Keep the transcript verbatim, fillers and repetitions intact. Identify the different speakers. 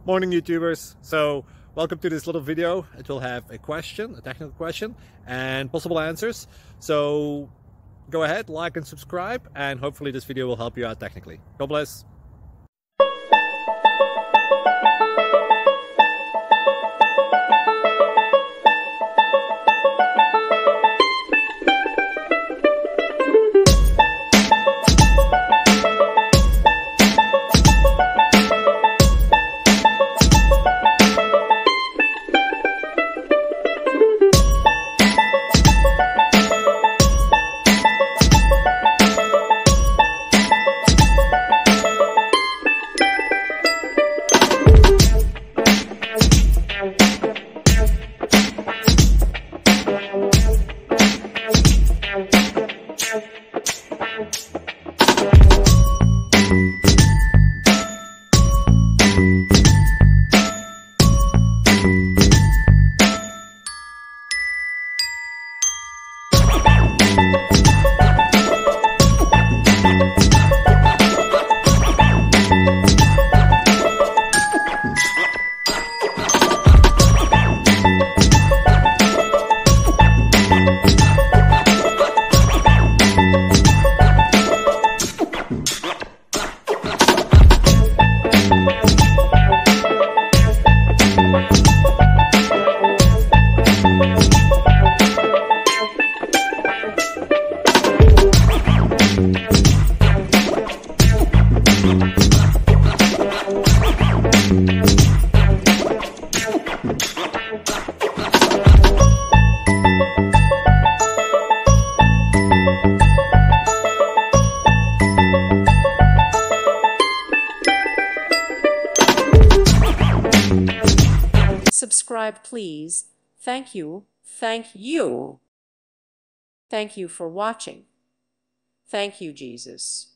Speaker 1: Morning YouTubers. So welcome to this little video. It will have a question, a technical question, and possible answers. So go ahead, like and subscribe, and hopefully this video will help you out technically. God bless.
Speaker 2: Subscribe, please. Thank you. Thank you. Thank you for watching. Thank you, Jesus.